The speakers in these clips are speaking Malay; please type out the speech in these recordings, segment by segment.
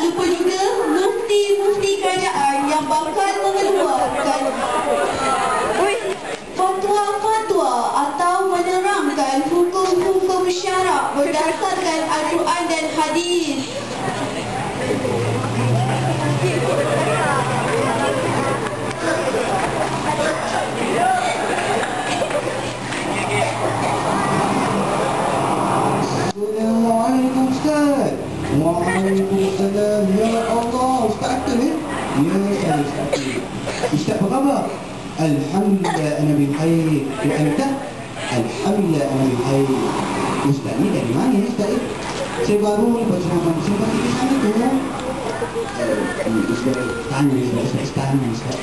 lupa juga mufti-mufti kerajaan yang bakal mengeluarkan fatwa-fatwa atau menerangkan hukum-hukum syarak berdasarkan Al-Quran dan hadis. Assalamualaikum Ustaz. Waalaikumsalam. Ya Allah, Ustaz Aqil ni? Ya, saya Ustaz Aqil. Ustaz apa khabar? Alhamdulillah ana bil khair. Wa anta? Alhamdulillah ana bil khair. Ustaz ni dari mana Ustaz? Saya baru lepas ceramah sempat di sana tu. Ustaz tanya Ustaz tanya Ustaz.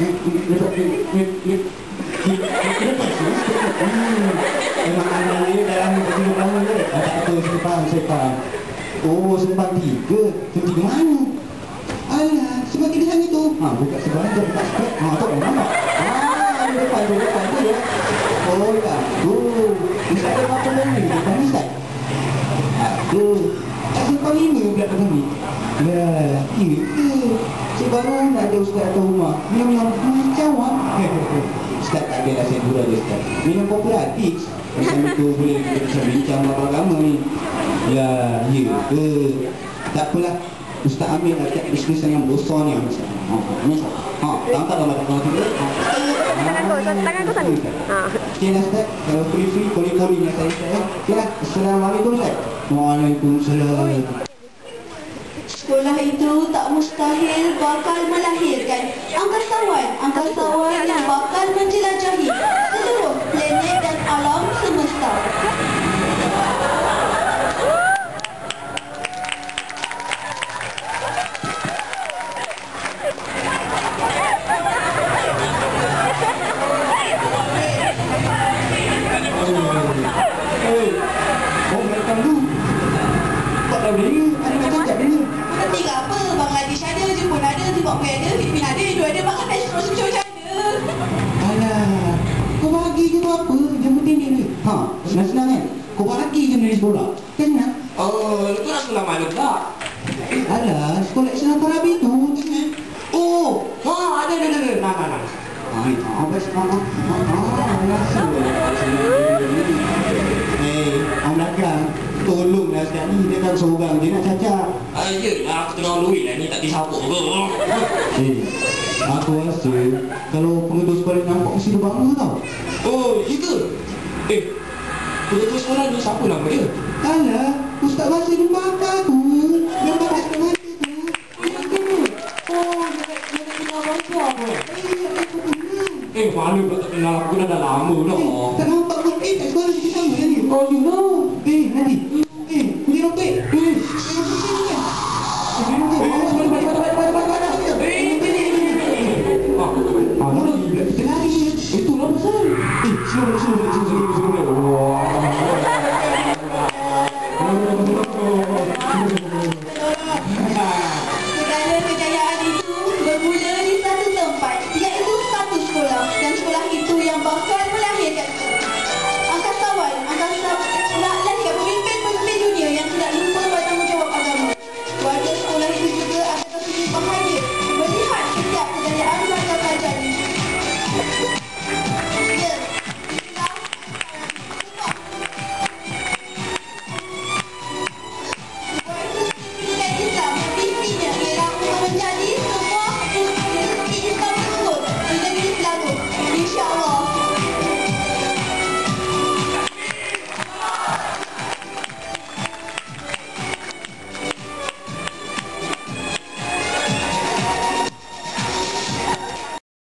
Memang anda ni dalam video lama ke? Tak tahu, saya faham. Oh, sebab 3. Sebab 3 mana? Alah, sebab kita sana tu. Buka sebelah tu, buka sebelah. Tak apa, nampak? Ada depan tu ya. Oh, tak. Ustaz ada berapa lama ni? Depan Ustaz? Tak sempat 5 pula depan ni. Ya, itu. Saya baru nak ada Ustaz atau rumah. Minum macam Ustaz tak ada lah, saya gurau dia Ustaz. Minum kooperatif. Macam itu boleh kita bincang agama ni. Ya ke? Tak apalah. Ustaz ambil lah kat bisnes yang besar ni. Tangkap gambar tangan tu. Tangan tu sana. Okey lah Ustaz. Kalau free-free, poli-poli dengan saya. Okey lah. Assalamualaikum Ustaz. Waalaikumsalam. Sekolah itu tak mustahil bakal melahirkan angkasawan yang bakal menjelajahi seluruh planet dan alam semesta. Nanti apa? Bangladesh ada, Jepun ada, Zimbabwe ada, Filipina ada, Indo ada, Bangladesh terus macam ada. Alah, kau bagi je tu apa? Yang penting ni. Senang-senang kan? Kau bagi je menulis bola. Tenang. Oh, lu nak sekolah mana pula? Alah, sekolah Al-Farabi tu. Oh, ada. Nah. Orang belakang, tolonglah sekali ni. Dia kan seorang, dia nak cacat. Yelah, aku tengah luit lah ni, tak disapuk ke? Aku rasa kalau pengetua sekolah nampak mesti dia bangga tau. Oh, ya ke? Pengetua sekolah ni siapa nama dia? Alah, Ustaz Bahasa dia bakar tu. Yang bakar sekolah tu. Oh, dia nak kenal bangsa apa? Mana pula tak kenal, aku dah lama dah. Tak nampak pun, tak sekolah kita sama je ni. Oh, you know. Nanti. Boleh rompet. Itulah pasal. Sini.